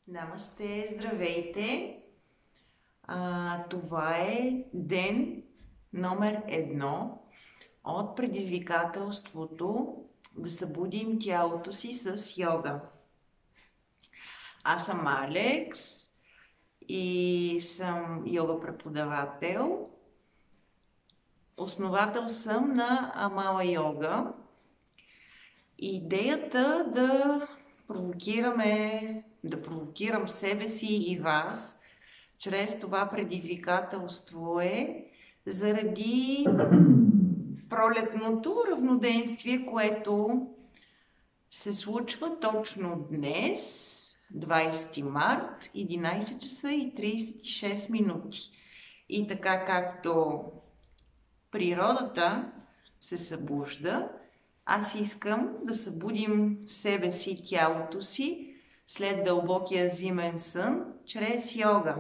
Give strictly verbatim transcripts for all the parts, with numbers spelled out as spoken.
Намасте, здравейте! А, това е ден номер едно от предизвикателството да събудим тялото си с йога. Аз съм Алекс и съм йога преподавател. Основател съм на Амала йога. Идеята да провокираме, да провокирам себе си и вас чрез това предизвикателство е заради пролетното равноденствие, което се случва точно днес, двадесети март, единадесет часа и тридесет и шест минути. И така както природата се събужда, аз искам да събудим себе си, тялото си, след дълбокия зимен сън, чрез йога.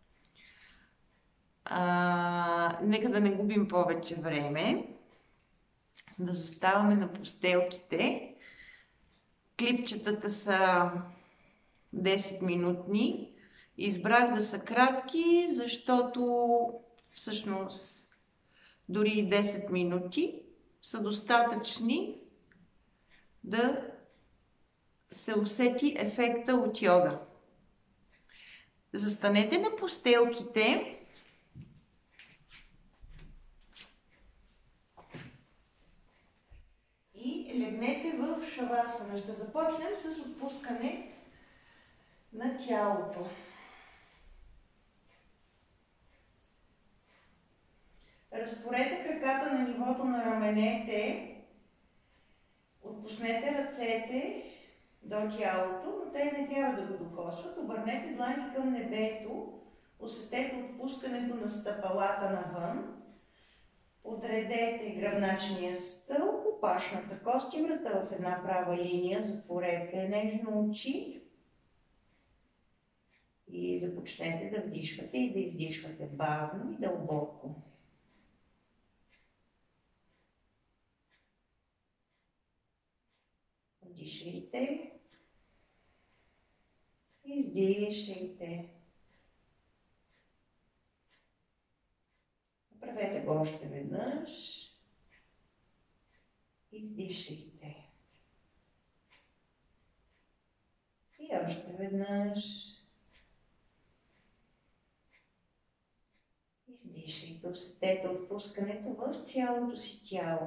А, нека да не губим повече време, да заставаме на постелките. Клипчетата са десет минутни. Избрах да са кратки, защото всъщност дори десет минути са достатъчни да се усети ефекта от йога. Застанете на постелките. И легнете в шавасана. Ще започнем с отпускане на тялото. Разтворете краката на нивото на раменете. Отпуснете ръцете до тялото, но те не трябва да го докосват. Обърнете длани към небето. Усетете отпускането на стъпалата навън. Подредете гръбначния стълб, опашната кост и врата в една права линия. Затворете нежно очи и започнете да вдишвате и да издишвате бавно и дълбоко. Вдишайте, издишайте. Направете го още веднъж. Издишайте. И още веднъж. Издишайте. Усетете отпускането в цялото си тяло.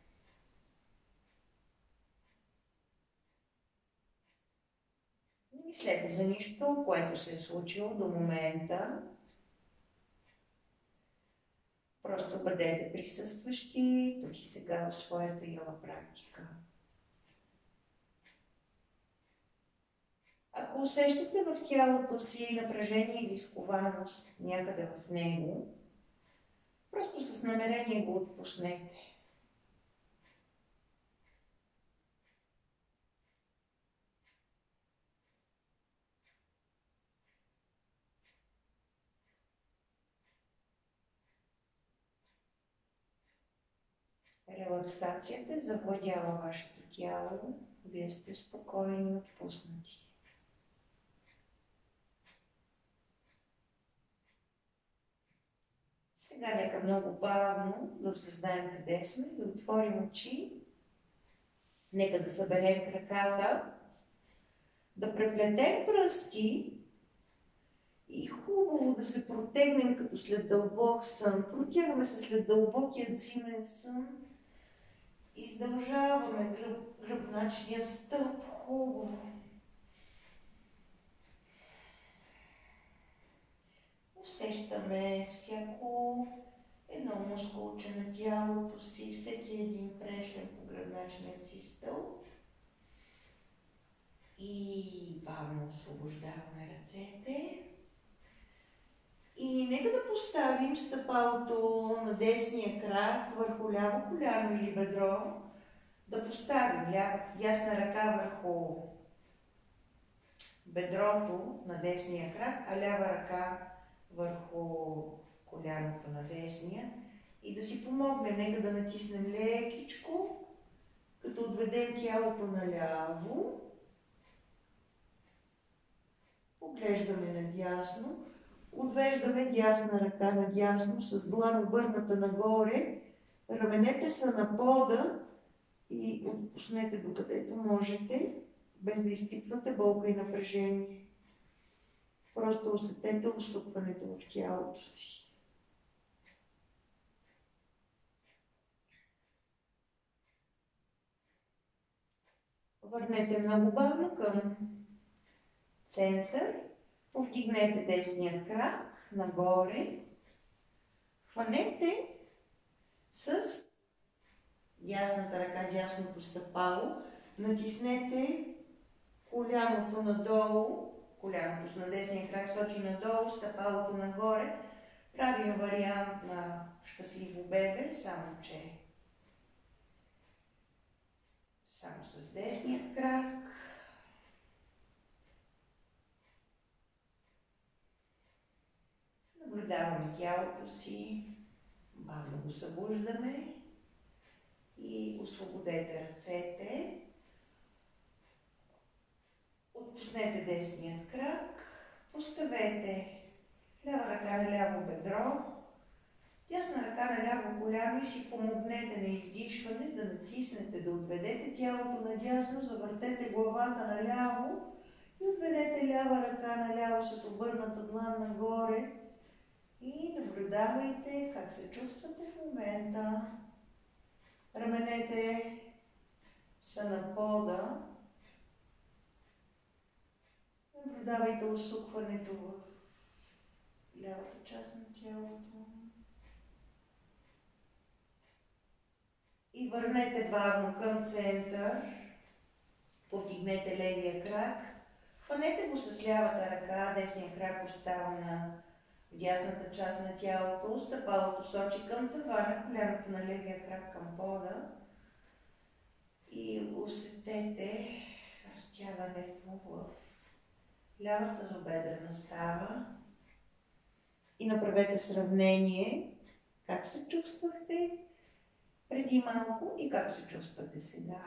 Не мислете за нищо, което се е случило до момента. Просто бъдете присъстващи тук и сега в своята йога практика. Ако усещате в тялото си напрежение или скованост някъде в него, просто с намерение го отпуснете. Релаксацията завладява вашето тяло. Вие сте спокойни и отпуснати. Сега нека много бавно да осъзнаем къде сме, да отворим очи. Нека да съберем краката, да преплетем пръсти и хубаво да се протегнем като след дълбок сън. Протягаме се след дълбокият зимен сън. Издължаваме гръб, гръбначния стълб хубаво. Усещаме всяко едно мускулче на тялото си, всеки един прешлен по гръбначния си стълб. И бавно освобождаваме ръцете. И нека да поставим стъпалото на десния крак върху ляво коляно или бедро. Да поставим лява, дясна ръка върху бедрото на десния крак, а лява ръка върху коляното на десния. И да си помогнем. Нека да натиснем лекичко, като отведем тялото наляво. поглеждаме надясно, отвеждаме дясна ръка надясно с длан обърната нагоре, раменете са на пода и отпуснете докъдето можете, без да изпитвате болка и напрежение. Просто усетете усукването в тялото си. Върнете много бавно към център. Повдигнете десния крак нагоре. Хванете с дясната ръка, дясното стъпало. Натиснете коляното надолу. Коляното с на десния крак сочи надолу, стъпалото нагоре. Правим вариант на щастливо бебе, само че само с десния крак. Наблюдаваме тялото си, бавно го събуждаме и освободете ръцете. Отпуснете десният крак, поставете лява ръка на ляво бедро, дясна ръка на ляво коляно и си помогнете на издишване да натиснете, да отведете тялото надясно, завъртете главата наляво и отведете лява ръка наляво с обърната длан нагоре и наблюдавайте как се чувствате в момента. Раменете са на пода. Наблюдавайте усукването в лявата част на тялото. И върнете бавно към център. Повдигнете левия крак. Хванете го с лявата ръка. Десния крак остава на дясната част на тялото. Стъпалото сочи към тавана, коляното на левия крак към пода. И усетете разтягането в лявата злобедрена става. И направете сравнение как се чувствахте преди малко и как се чувствате сега.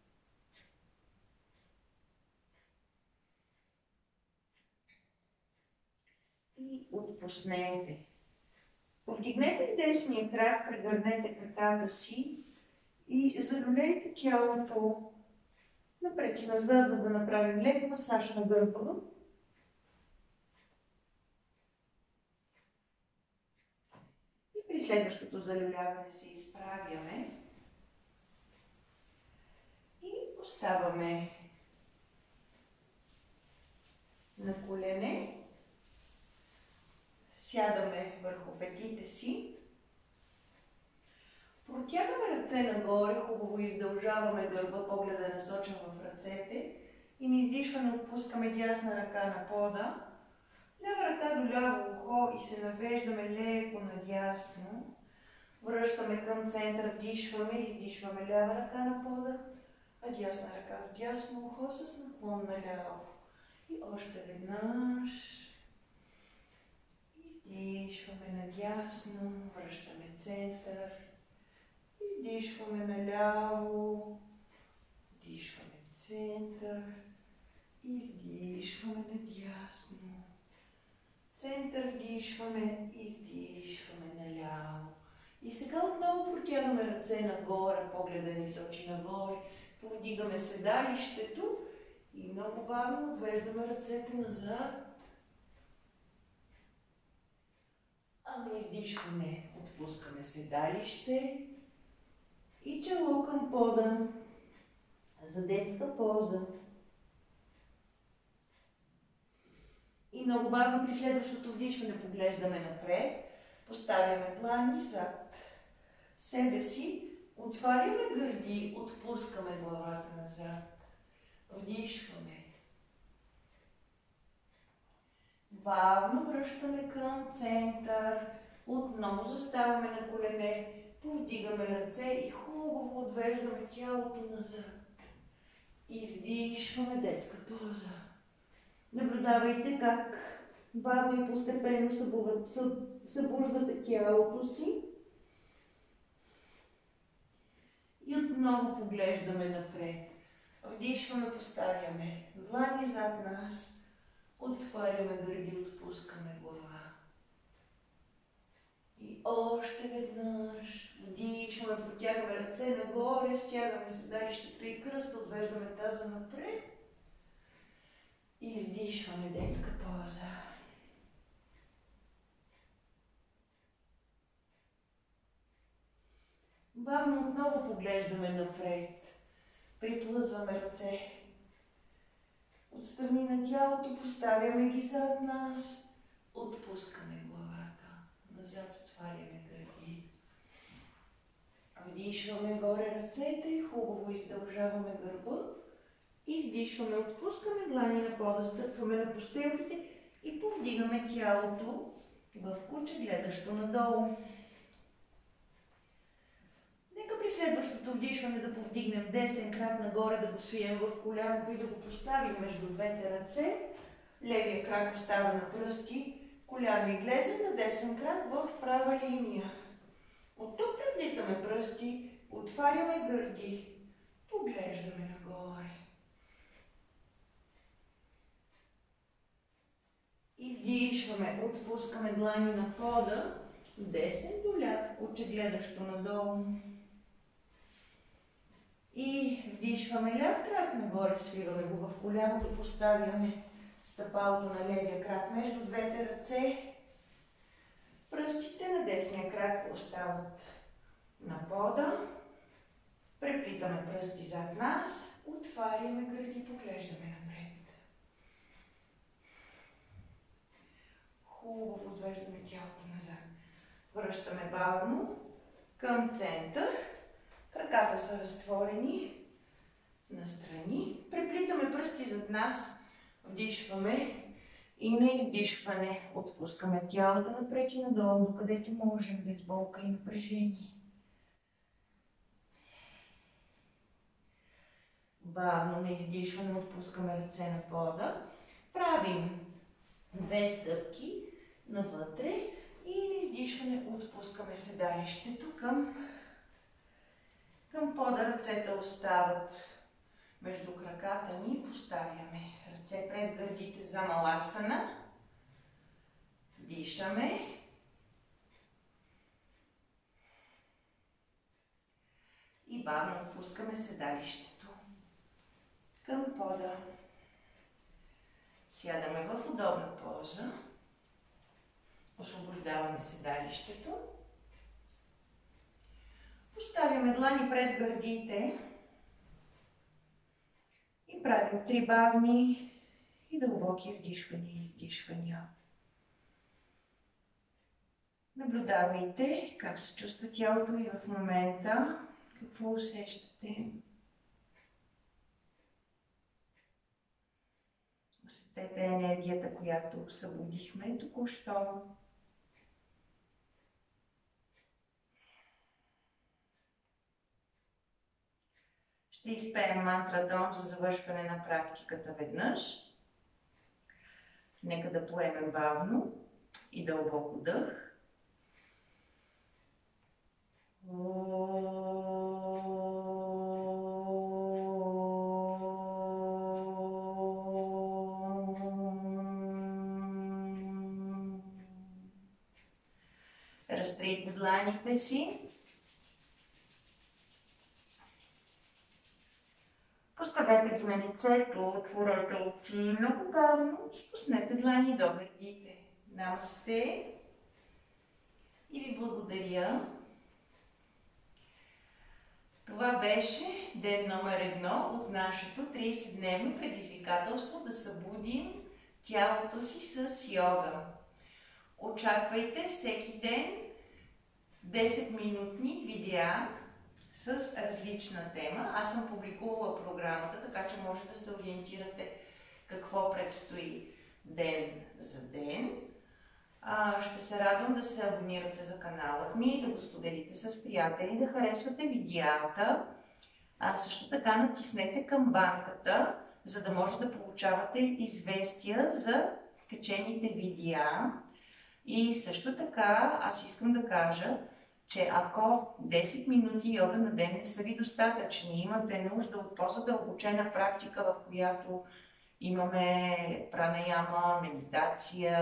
И отпуснете. Повдигнете десния крак, прегърнете краката си и залюлейте тялото напред и назад, за да направим лек масаж на гърба. И при следващото залюляване се изправяме и оставаме на колене. Сядаме върху петите си. Протягаме ръце нагоре, хубаво издължаваме гърба, погледа е насочен в ръцете и на издишване отпускаме дясна ръка на пода. Лява ръка до ляво ухо и се навеждаме леко надясно. Връщаме към център, вдишваме, издишваме лява ръка на пода, а дясна ръка до дясно ухо с наклон наляво. И още веднъж. Издишваме надясно, връщаме център. Издишваме наляво, вдишваме център, издишваме надясно. Център вдишваме, издишваме наляво. И сега отново протягаме ръце нагоре, погледа ни сочи нагоре, повдигаме седалището и много бавно отвеждаме ръцете назад. А на издишване отпускаме седалище и чело към пода за детска поза. И много бавно при следващото вдишване поглеждаме напред, поставяме длани зад себе си, отваряме гърди, отпускаме главата назад, вдишваме. Бавно връщаме към център, отново заставаме на колене, повдигаме ръце и хубаво отвеждаме тялото назад. Издишваме детска поза. Наблюдавайте как бавно и постепенно събуждате тялото си. И отново поглеждаме напред. Вдишваме, поставяме длани зад нас. Отваряме гърди, отпускаме глава. И още веднъж вдишваме, протягаме ръце нагоре, стягаме седалището и кръста, отвеждаме таза напред. И издишваме детска поза. Бавно отново поглеждаме напред. Приплъзваме ръце. Отстрани на тялото поставяме ги зад нас. Отпускаме главата. Назад отваряме гърди. Вдишваме горе ръцете. Хубаво издължаваме гърба. Издишваме, отпускаме длани на пода, стъпваме на постелките и повдигаме тялото в куче, гледащо надолу. Нека при следващото вдишване да повдигнем десен крак нагоре, да го свием в коляното и да го поставим между двете ръце. Левия крак остава на пръсти, коляно и глезен на десен крак в права линия. От тук преплитаме пръсти, отваряме гърди, поглеждаме нагоре. Издишваме, отпускаме длани на пода, десен до ляв, куче гледащо надолу. И вдишваме ляв крак нагоре, свиваме го в коляното, поставяме стъпалото на левия крак между двете ръце. Пръстите на десния крак остават на пода. Преплитаме пръсти зад нас, отваряме гърди, поглеждаме напред. Хубаво отвеждаме тялото назад. Връщаме бавно към център. Краката са разтворени настрани. Преплитаме пръсти зад нас. Вдишваме и на издишване отпускаме тялото напред и надолу, докъдето можем, без болка и напрежение. Бавно на издишване отпускаме ръце на пода. Правим две стъпки навътре и на издишване отпускаме седалището към, към пода. Ръцете остават между краката ни. Поставяме ръце пред гърдите за маласана. Дишаме. И бавно отпускаме седалището към пода. Сядаме в удобна поза. Освобождаваме седалището. Поставяме длани пред гърдите. И правим три бавни и дълбоки вдишвания и издишвания. Наблюдавайте как се чувства тялото ви в момента, какво усещате. Усетете енергията, която събудихме току-що. Ще изпеем мантрата Ом за завършване на практиката веднъж. Нека да поемем бавно и дълбоко дъх. Разтрийте дланите си. Поставете ги на лицето, отворете очи много бавно, спуснете длани до гърдите. Намасте. И ви благодаря. Това беше ден номер едно от нашето тридесетдневно предизвикателство да събудим тялото си с йога. Очаквайте всеки ден десетминутни видеа с различна тема. Аз съм публикувала програмата, така че може да се ориентирате какво предстои ден за ден. А, ще се радвам да се абонирате за каналът ми, да го споделите с приятели, да харесвате видеята. А, също така натиснете камбанката, за да може да получавате известия за качените видеа. И също така аз искам да кажа, че ако десет минути йога на ден не са ви достатъчни, имате нужда от по-задълбочена практика, в която Имаме пранаяма, медитация,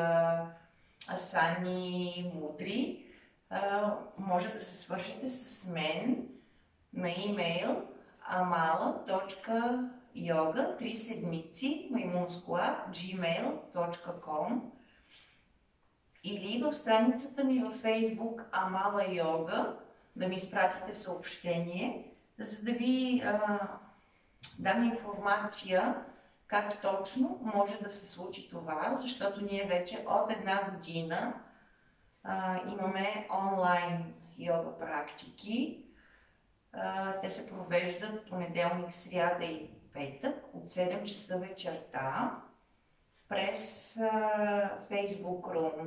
асани, мудри. А, може да се свършите с мен на имейл амала точка йога три седмици маймунскоа джимейл точка ком или в страницата ми във Facebook Амала Йога да ми изпратите съобщение, за да ви а, дам информация как точно може да се случи това, защото ние вече от една година а, имаме онлайн йога практики. А, те се провеждат понеделник, сряда и петък от седем часа вечерта през а, Facebook Room.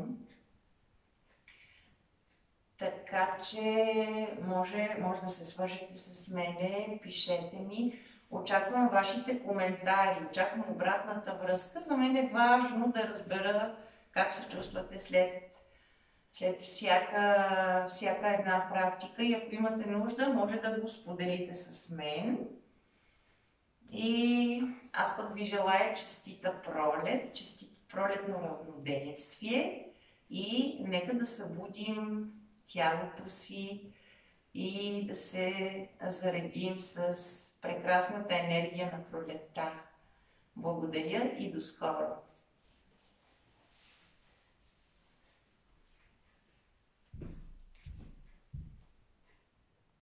Така че може, може да се свържете с мене, пишете ми. Очаквам вашите коментари, очаквам обратната връзка. За мен е важно да разбера как се чувствате след, след всяка, всяка една практика и ако имате нужда, може да го споделите с мен. И аз пък ви желая честита пролет, честито пролетно равноденствие и нека да събудим тялото си и да се заредим с прекрасната енергия на пролетта. Благодаря и до скоро!